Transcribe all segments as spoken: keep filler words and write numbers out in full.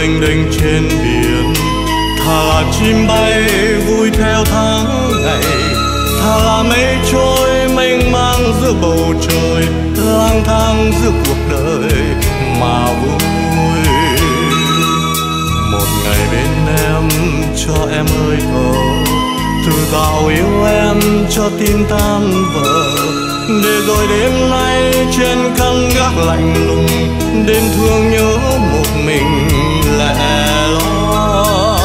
lênh đênh trên biển. Thà là chim bay vui theo tháng ngày, thà là mây trôi mênh mang giữa bầu trời, lang thang giữa cuộc đời mà vui. Một ngày bên em cho em hơi thở, từ dạo yêu em cho tim tan vỡ, để rồi đêm nay trên căn gác lạnh lùng, đêm thương nhớ một mình lẻ loi.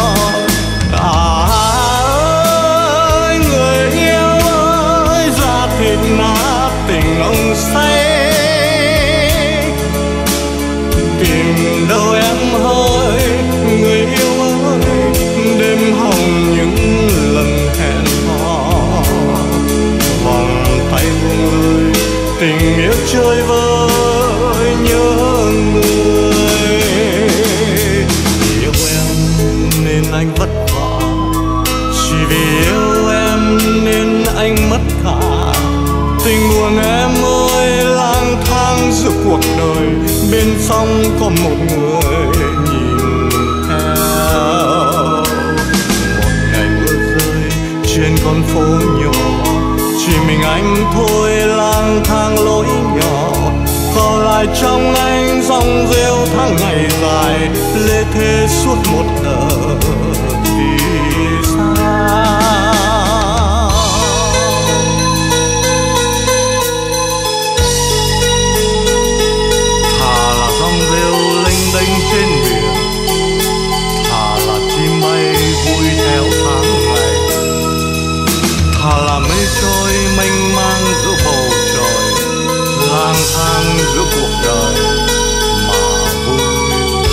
À ơi người yêu ơi, da thịt nát tình ông say, tìm đâu em ơi người yêu ơi, đêm hồng những lần hẹn hò, vòng tay buông lơi tình yêu chơi vơi nhớ người. Yêu em nên anh vất vả, chỉ vì yêu em nên anh mất cả. Tình buồn em ơi lang thang giữa cuộc đời, bên sông có một người nhìn theo. Một ngày mưa rơi trên con phố nhỏ, chỉ mình anh thôi lang thang lối nhỏ, còn lại trong anh dòng rêu tháng ngày dài, lê thê suốt một đời vì sao. Thà là dòng rêu lênh đênh trên biển, thà là chim bay vui theo tháng ngày, thà là mây trôi mênh mang giữa bầu trời, lang thang giữa cuộc đời mà vui.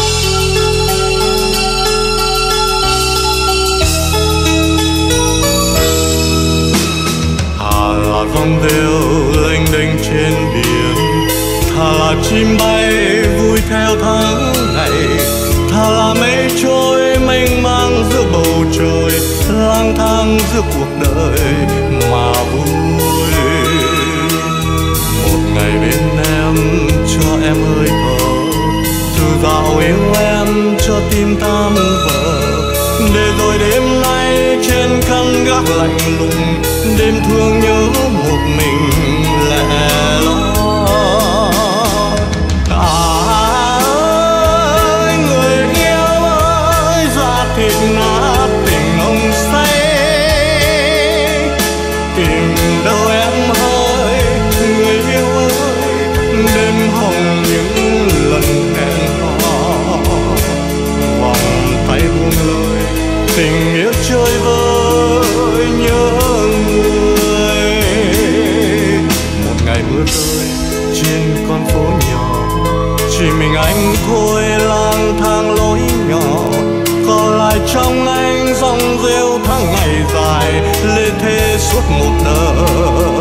Thà là dòng rêu lênh đênh trên biển, thà là chim bay vui theo tháng ngày, thà là mây trôi mênh mang giữa bầu trời, lang thang giữa cuộc đời mà vui. Một ngày bên em cho em hơi thở, từ dạo yêu em cho tim tan vỡ, để rồi đêm nay trên căn gác lạnh lùng, đêm thương nhớ một mình lẻ loi. À ơi người yêu ơi, da thịt nát tình ông say, tìm đâu em ơi người yêu ơi, đêm hồng những lần hẹn hò, vòng tay buông lơi tình yêu chơi vơi nhớ người. Một ngày mưa rơi trên con phố nhỏ, chỉ mình anh thôi lang thang lối nhỏ, còn lại trong anh dòng rêu tháng ngày dài, lê thê suốt một đời